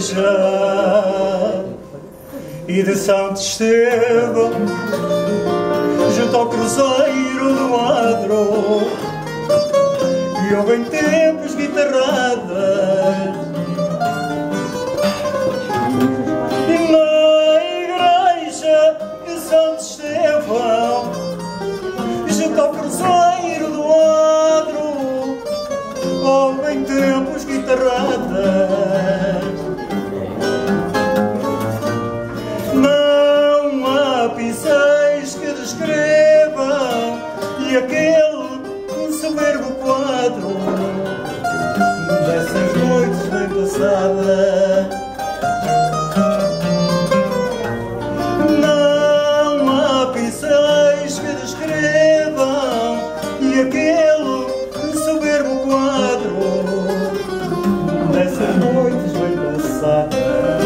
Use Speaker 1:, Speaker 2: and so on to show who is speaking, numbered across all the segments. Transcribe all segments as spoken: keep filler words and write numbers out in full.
Speaker 1: Igreja e de Santo Estevão, junto ao cruzeiro do Adro, e houve em tempos guitarradas. E na Igreja de Santo Estevão, junto ao cruzeiro do Adro, houve em tempos guitarradas. Não há pincéis que descrevam e aquele soberbo quadro dessas noites bem passadas. Não há pincéis que descrevam e aquele soberbo quadro dessas noites bem passadas.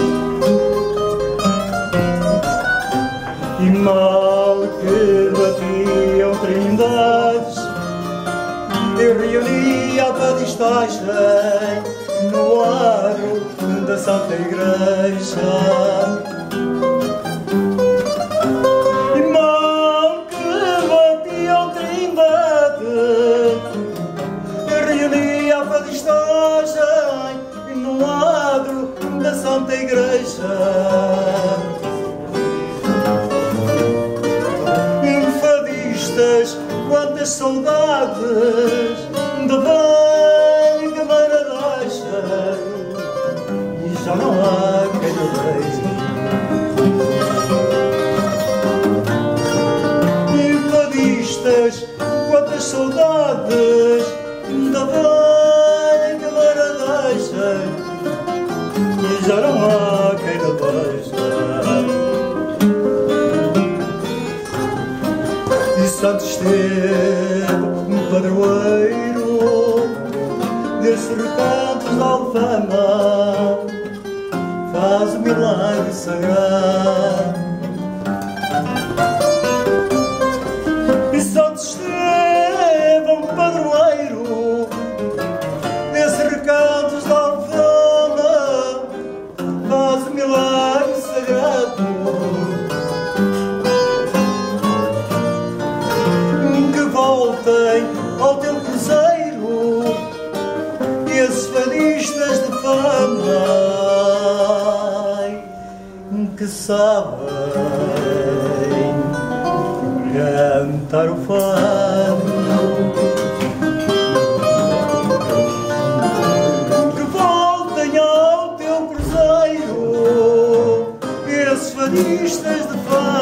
Speaker 1: E mal que batiam trindades, eu reuni a padistagem no aro da Santa Igreja. E mal que batiam trindades, eu reuni a padistagem no adro da Santa Igreja. Quantas saudades de bem que maradeixa, e já não há quem o deixe. Infadistas, quantas saudades de bem que maradeixa, e já não há quem o deixe. Santo Estevão, um padroeiro desses recantos da Alfama, faz o milagre sagrado. E Santo Estevão, um padroeiro desses recantos da Alfama, faz o milagre sagrado. Voltem ao teu cruzeiro e esses fadistas de fama que sabem cantar o fado. Que voltem ao teu cruzeiro e esses fadistas de fama